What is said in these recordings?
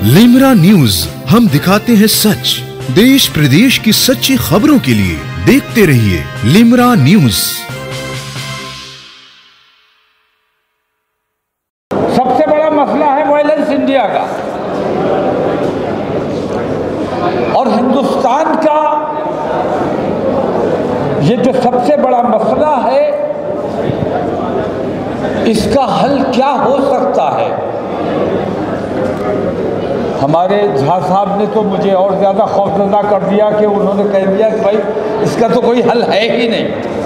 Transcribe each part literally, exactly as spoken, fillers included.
Limra news, हम दिखाते हैं सच। देश प्रदेश की सच्ची खबरों के लिए देखते रहिए लिमरा न्यूज। सबसे बड़ा मसला है वायलेंस इंडिया का, और हिंदुस्तान का ये जो सबसे बड़ा मसला है, इसका हल क्या हो सकता है। हमारे झा साहब ने तो मुझे और ज़्यादा खौफजदा कर दिया कि उन्होंने कह दिया कि भाई इसका तो कोई हल है ही नहीं।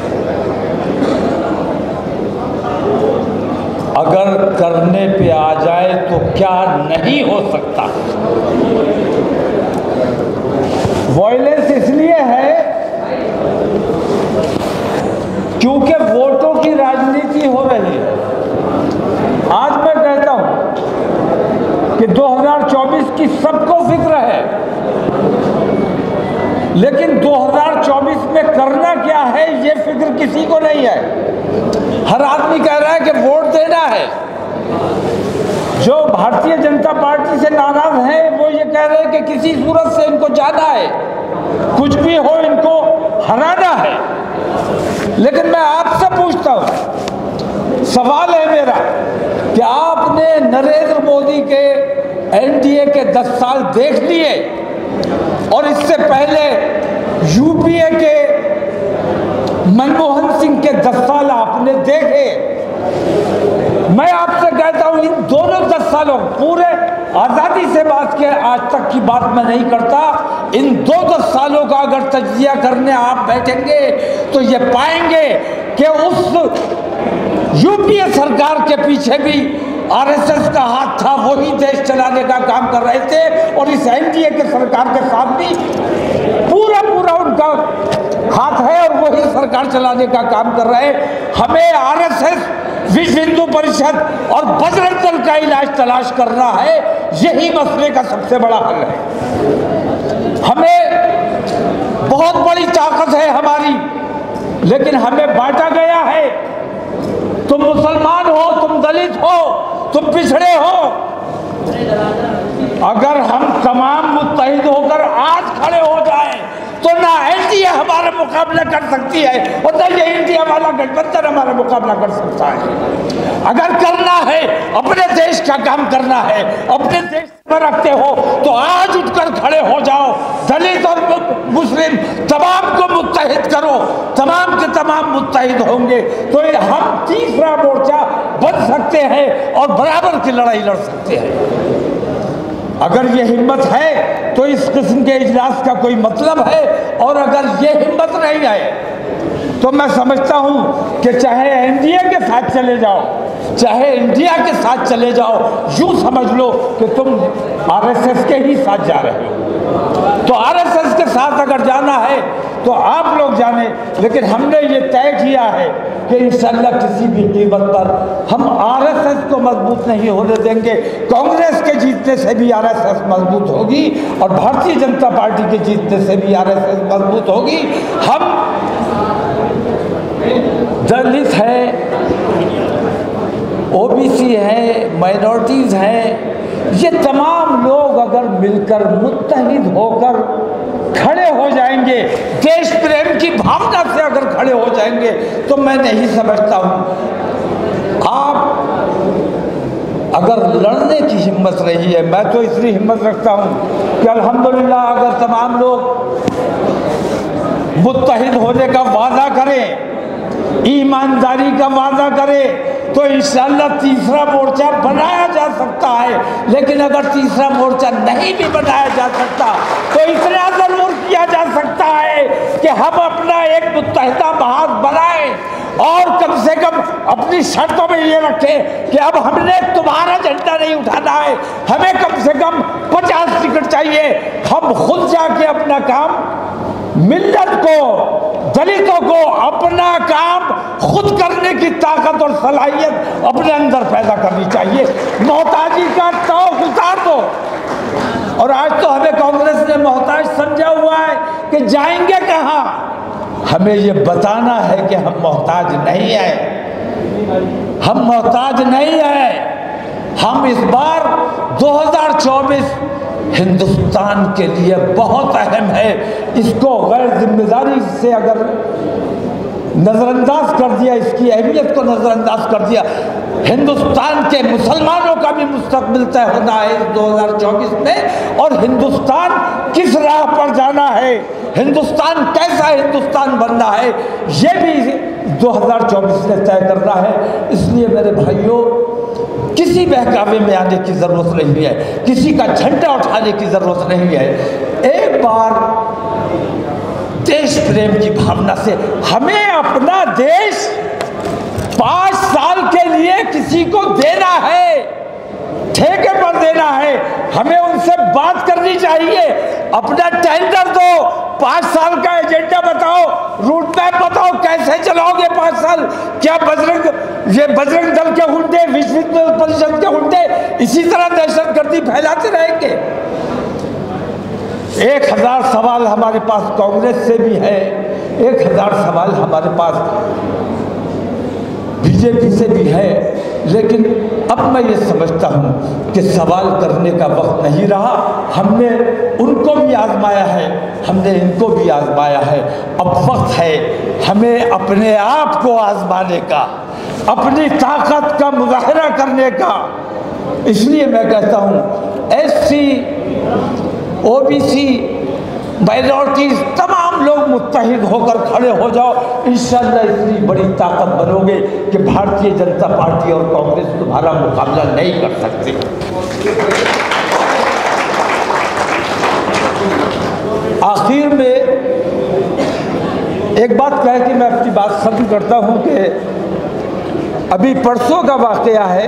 अगर करने पे आ जाए तो क्या नहीं हो सकता। वायलेंस इसलिए है क्योंकि वोटों की राजनीति हो रही है। आज मैं कहता हूं कि दो हज़ार चौबीस की सबको फिक्र है, लेकिन दो हज़ार चौबीस में करना क्या है ये फिक्र किसी को नहीं है। हर आदमी कह रहा है कि वोट देना है। जो भारतीय जनता पार्टी से नाराज हैं वो ये कह रहे हैं कि किसी सूरत से इनको जाना है, कुछ भी हो इनको हराना है। लेकिन मैं आपसे पूछता हूं, सवाल है मेरा कि आपने नरेंद्र मोदी के एनडीए के दस साल देख लिए और इससे पहले यूपीए के मनमोहन सिंह के दस साल आपने देखे। मैं आपसे कहता हूं इन दोनों दस सालों पूरे आज़ादी से बात के आज तक की बात मैं नहीं करता, इन दो दस सालों का अगर तजिया करने आप बैठेंगे तो ये पाएंगे कि उस यूपीए सरकार के पीछे भी आरएसएस का हाथ था, वही देश चलाने का काम कर रहे थे, और इस एनडीए के सरकार के साथ भी पूरा पूरा उनका हाथ है और वही सरकार चलाने का काम कर रहे हैं। हमें आरएसएस, विश्व हिंदू परिषद और बजरंग दल का इलाज तलाश करना है, यही मसले का सबसे बड़ा हल है। हमें बहुत बड़ी ताकत है हमारी, लेकिन हमें बांटा गया है। तुम मुसलमान हो, तुम दलित हो, तुम पिछड़े हो। अगर हम तमाम मुत्तहिद होकर आज खड़े हो जाएं तो ना एनडीए हमारा मुकाबला कर सकती है और ना ये इंडिया वाला गठबंधन हमारा मुकाबला कर सकता है। अगर करना है, अपने देश का काम करना है, अपने देश में रखते हो तो आज उठकर खड़े हो जाओ। दलित और मुस्लिम तमाम को मुत्तहिद करो, तमाम के तमाम मुत्तहिद होंगे तो हम तीसरा मोर्चा बन सकते हैं और बराबर की लड़ाई लड़ सकते हैं। अगर ये हिम्मत है तो इस किस्म के इजलास का कोई मतलब है, और अगर ये हिम्मत नहीं है तो मैं समझता हूं कि चाहे एनडीए के साथ चले जाओ, चाहे इंडिया के साथ चले जाओ, यूं समझ लो कि तुम आरएसएस के ही साथ जा रहे हो। तो आरएसएस के साथ अगर जाना है तो आप लोग जाने, लेकिन हमने ये तय किया है कि इंशाअल्लाह किसी भी कीमत पर हम आरएसएस को मजबूत नहीं होने देंगे। कांग्रेस के जीतने से भी आरएसएस मजबूत होगी और भारतीय जनता पार्टी के जीतने से भी आरएसएस मजबूत होगी। हम दलित हैं, ओबीसी हैं, माइनॉरिटीज़ हैं, ये तमाम लोग अगर मिलकर मुत्तहिद होकर खड़े हो जाएंगे, देश प्रेम की भावना से अगर खड़े हो जाएंगे, तो मैं नहीं समझता हूं आप अगर लड़ने की हिम्मत रही है। मैं तो इसलिए हिम्मत रखता हूं कि अल्हम्दुलिल्लाह अगर तमाम लोग मुत्तहिद होने का वादा करें, ईमानदारी का वादा करें, तो इंशाअल्लाह तीसरा मोर्चा बनाया जा सकता है। लेकिन अगर तीसरा मोर्चा नहीं भी बनाया जा सकता तो इतना जरूर किया जा सकता है कि हम अपना एक मुत्तहिदा महाज बनाएं और कम से कम अपनी शर्तों में ये रखें कि अब हमने तुम्हारा झंडा नहीं उठाना है, हमें कम से कम पचास टिकट चाहिए। हम खुद जाके अपना काम, मिल्लत को, दलितों को अपना काम खुद करने की ताकत और सलाहियत अपने अंदर पैदा करनी चाहिए। मोहताजी का तौक उतार दो। और आज तो हमें कांग्रेस ने मोहताज समझा हुआ है कि जाएंगे कहाँ। हमें ये बताना है कि हम मोहताज नहीं हैं, हम मोहताज नहीं हैं। हम इस बार दो हज़ार चौबीस हिंदुस्तान के लिए बहुत अहम है। इसको गैर जिम्मेदारी से अगर नज़रअंदाज कर दिया, इसकी अहमियत को नज़रअंदाज कर दिया, हिंदुस्तान के मुसलमानों का भी मुस्तकबिल तय होना है दो हज़ार चौबीस में। और हिंदुस्तान किस राह पर जाना है, हिंदुस्तान कैसा हिंदुस्तान बनना है, ये भी दो हज़ार चौबीस ने तय करना है। इसलिए मेरे भाइयों, किसी बहकावे में आने की ज़रूरत नहीं है, किसी का झंडा उठाने की ज़रूरत नहीं है। एक बार देश प्रेम की भावना से हमें अपना देश पाँच साल के लिए किसी को देना है, ठेके पर देना है, हमें उनसे बात करनी चाहिए। अपना टेंडर दो, पाँच साल का एजेंडा बताओ, रूट मैप बताओ, कैसे चलाओगे पाँच साल। क्या बजरंग ये बजरंग दल के गुंडे, विश्व हिंदू परिषद के गुंडे इसी तरह दहशतगर्दी फैलाते रहेंगे? एक हजार सवाल हमारे पास कांग्रेस से भी है, एक हजार सवाल हमारे पास बीजेपी से भी है। लेकिन अब मैं ये समझता हूँ कि सवाल करने का वक्त नहीं रहा। हमने उनको भी आजमाया है, हमने इनको भी आजमाया है। अब वक्त है हमें अपने आप को आजमाने का, अपनी ताकत का मुजाहरा करने का। इसलिए मैं कहता हूँ एससी, ओबीसी, माइनॉरिटीज तमाम लोग मुत्तहिद होकर खड़े हो जाओ। इंशाअल्लाह इतनी बड़ी ताकत बनोगे कि भारतीय जनता पार्टी और कांग्रेस तुम्हारा मुकाबला नहीं कर सकते। आखिर में एक बात कह के मैं अपनी बात खत्म करता हूं कि अभी परसों का वाकया है,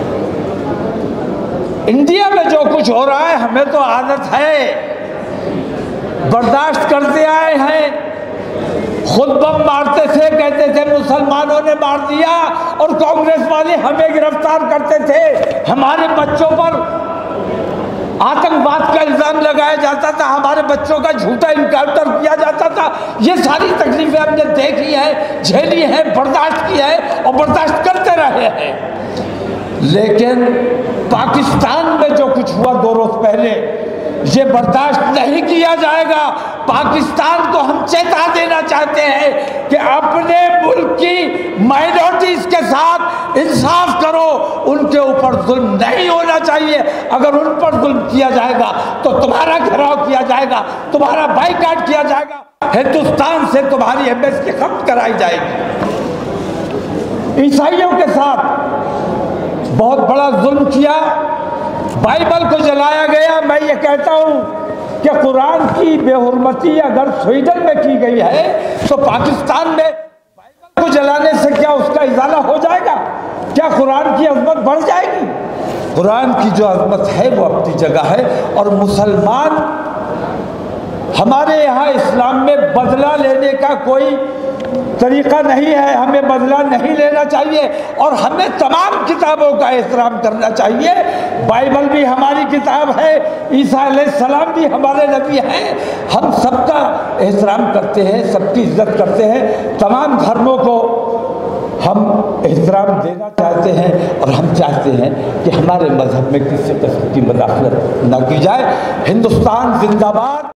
इंडिया में जो कुछ हो रहा है हमें तो आदत है, बर्दाश्त करते आए हैं। खुद बम मारते थे, कहते थे मुसलमानों ने मार दिया, और कांग्रेस वाले हमें गिरफ्तार करते थे। हमारे बच्चों पर आतंकवाद का इल्जाम लगाया जाता था, हमारे बच्चों का झूठा इनकाउंटर किया जाता था। ये सारी तकलीफें हमने देखी है, झेली है, बर्दाश्त की है और बर्दाश्त करते रहे हैं। लेकिन पाकिस्तान में जो कुछ हुआ दो रोज पहले, ये बर्दाश्त नहीं किया जाएगा। पाकिस्तान को हम चेता देना चाहते हैं कि अपने मुल्क की माइनॉरिटीज के साथ इंसाफ करो, उनके ऊपर जुल्म नहीं होना चाहिए। अगर उन पर जुल्म किया जाएगा तो तुम्हारा घेराव किया जाएगा, तुम्हारा बाइकाट किया जाएगा, हिंदुस्तान से तुम्हारी एम्बेसी खत्म कराई जाएगी। ईसाइयों के साथ बहुत बड़ा जुल्म किया, बाइबल को जलाया गया। मैं ये कहता हूँ कि कुरान की बेहुरमती अगर स्वीडन में की गई है तो पाकिस्तान में बाइबल को जलाने से क्या उसका इजाला हो जाएगा? क्या कुरान की अजमत बढ़ जाएगी? कुरान की जो अजमत है वो अपनी जगह है। और मुसलमान, हमारे यहाँ इस्लाम में बदला लेने का कोई तरीका नहीं है, हमें बदला नहीं लेना चाहिए और हमें तमाम किताबों का एहतराम करना चाहिए। बाइबल भी हमारी किताब है, ईसा अलैहिस्सलाम भी हमारे नबी हैं। हम सबका एहतराम करते हैं, सबकी इज्जत करते हैं, तमाम धर्मों को हम एहतराम देना चाहते हैं और हम चाहते हैं कि हमारे मजहब में किसी किस्म की मुदाखलत न की जाए। हिंदुस्तान जिंदाबाद।